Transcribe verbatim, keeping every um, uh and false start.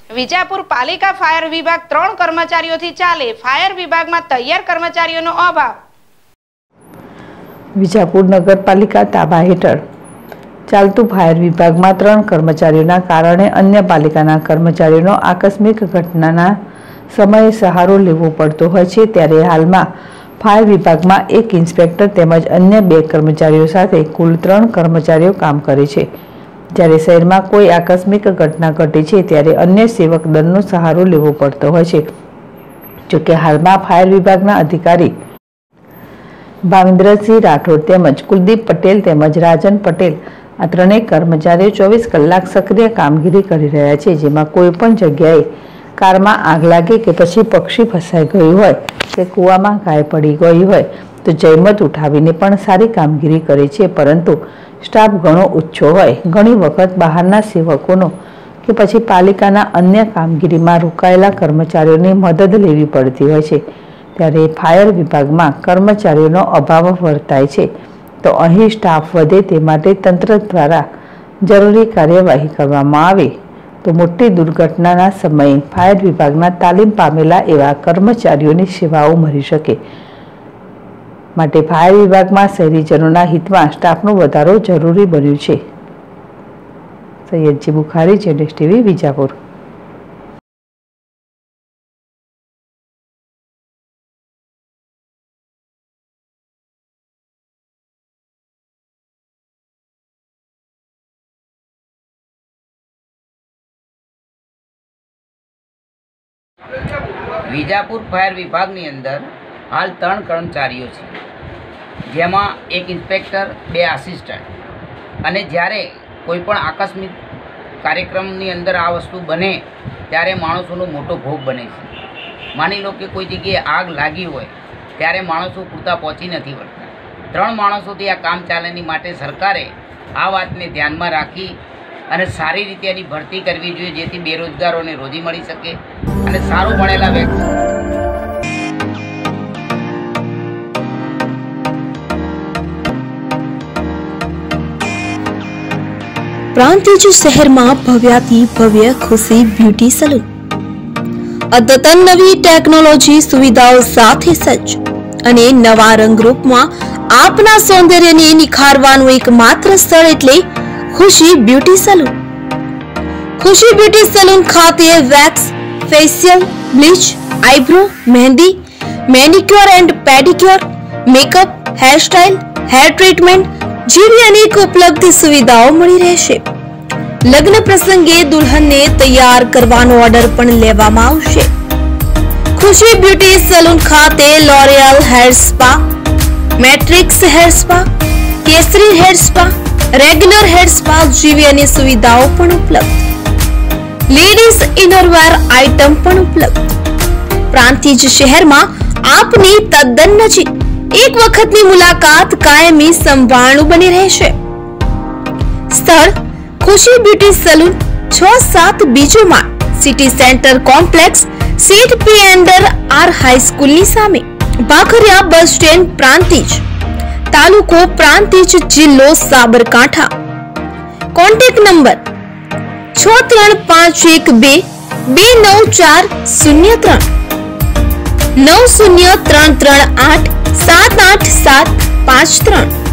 વિજાપુર પાલિકા ફાયર વિભાગ ત્રણ કર્મચારીઓથી ચાલે, ફાયર વિભાગમાં તૈયાર કર્મચારીઓનો અભાવ। વિજાપુર નગરપાલિકા તાબા હેઠળ ચાલતું ફાયર વિભાગમાં ત્રણ કર્મચારીઓના કારણે અન્ય પાલિકાના કર્મચારીઓનો આકસ્મિક ઘટનાના સમયે સહારો લેવો પડતો હોય છે, ત્યારે હાલમાં ફાયર વિભાગમાં એક ઇન્સ્પેક્ટર તેમજ અન્ય બે કર્મચારીઓ સાથે કુલ ત્રણ કર્મચારીઓ કામ કરે છે। જ્યારે શહેરમાં કોઈ આકસ્મિક ઘટના ઘટે છે ત્યારે અન્ય સેવક દળનો સહારો લેવો પડતો હોય છે। જોકે હાલમાં ફાયર વિભાગના અધિકારી ભાવિન્દ્રસિંહ રાઠોડ તેમજ કુલદીપ પટેલ તેમજ રાજન પટેલ આ ત્રણેય કર્મચારીઓ ચોવીસ કલાક સક્રિય કામગીરી કરી રહ્યા છે, જેમાં કોઈ પણ જગ્યાએ કારમાં આગ લાગે કે પછી પક્ષી ફસાઈ ગયું હોય કે કૂવામાં ગાય પડી ગઈ હોય તો જહેમત ઉઠાવીને પણ સારી કામગીરી કરે છે, પરંતુ સ્ટાફ ઘણો ઓછો હોય, ઘણી વખત બહારના સેવકોનો કે પછી પાલિકાના અન્ય કામગીરીમાં રોકાયેલા કર્મચારીઓની મદદ લેવી પડતી હોય છે। ત્યારે ફાયર વિભાગમાં કર્મચારીઓનો અભાવ વર્તાય છે, તો અહીં સ્ટાફ વધે તે માટે તંત્ર દ્વારા જરૂરી કાર્યવાહી કરવામાં આવે તો મોટી દુર્ઘટનાના સમયે ફાયર વિભાગના તાલીમ પામેલા એવા કર્મચારીઓની સેવાઓ મળી શકે। માટે ફાયર વિભાગમાં શહેરીજનોના હિતમાં સ્ટાફનો વધારો જરૂરી બન્યું છે। સૈયદજી બુખારી, જેડેશ ટીવી, વિજાપુર। વિજાપુર ફાયર વિભાગની અંદર હાલ ત્રણ કર્મચારીઓ છે, જેમાં એક ઇન્સ્પેક્ટર, બે આસિસ્ટન્ટ। અને જ્યારે કોઈ પણ આકસ્મિક કાર્યક્રમની અંદર આ વસ્તુ બને ત્યારે માણસોનો મોટો ભોગ બને છે। માની લો કે કોઈ જગ્યાએ આગ લાગી હોય ત્યારે માણસો પૂરતા પહોંચી નથી વળતા। ત્રણ માણસોથી આ કામ ચાલેની માટે સરકારે આ વાતને ધ્યાનમાં રાખી અને સારી રીતે એની ભરતી કરવી જોઈએ, જેથી બેરોજગારોને રોજી મળી શકે અને સારું ભણેલા વ્યક્તિ પ્રાંતિજ શહેરમાં ભવ્યાથી ભવ્ય ખુશી બ્યુટી સલૂન અદ્યતન નવી ટેકનોલોજી સુવિધાઓ સાથે સજ્જ અને નવા રંગરૂપમાં આપના સૌંદર્યને નિખારવાનું એકમાત્ર સ્થળ એટલે Khushi beauty salon. Khushi beauty salon ખાતે wax, facial, bleach, eyebrow, mehndi, manicure and pedicure, makeup, hairstyle, hair treatment જેવી અનેક ઉપલબ્ધ સુવિધાઓ મળી રહેશે। લગ્ન પ્રસંગે દુલ્હનને તૈયાર કરવાનો ઓર્ડર પણ લેવામાં આવશે। ખુશી બ્યુટી સલૂન ખાતે L'Oreal hair spa, Matrix hair spa, Kesari hair spa, regular hair spa જેવી અનેક સુવિધાઓ પણ ઉપલબ્ધ। લેડીઝ ઇનરવેર આઇટમ પણ ઉપલબ્ધ। પ્રાંતિજ શહેરમાં આપની તદ્દન નજીક એક વખતની મુલાકાત કાયમી સંભાળનું બની રહેશે। સ્થળ ખુશી બ્યુટી સલૂન, છ સાત બીજો માળ, સિટી સેન્ટર કોમ્પ્લેક્સ, સીટ પી એન્ડર આર હાઈસ્કૂલની સામે, ભાખરિયા બસ સ્ટેન્ડ, પ્રાંતિજ, તાલુકો પ્રાંતિજ, જિલ્લો સાબરકાંઠા। કોન્ટેક્ટ નંબર છ ત્રણ પાંચ એક બે બે નવ ચાર શૂન્ય ત્રણ નવ શૂન્ય ત્રણ ત્રણ આઠ સાત આઠ સાત પાંચ ત્રણ।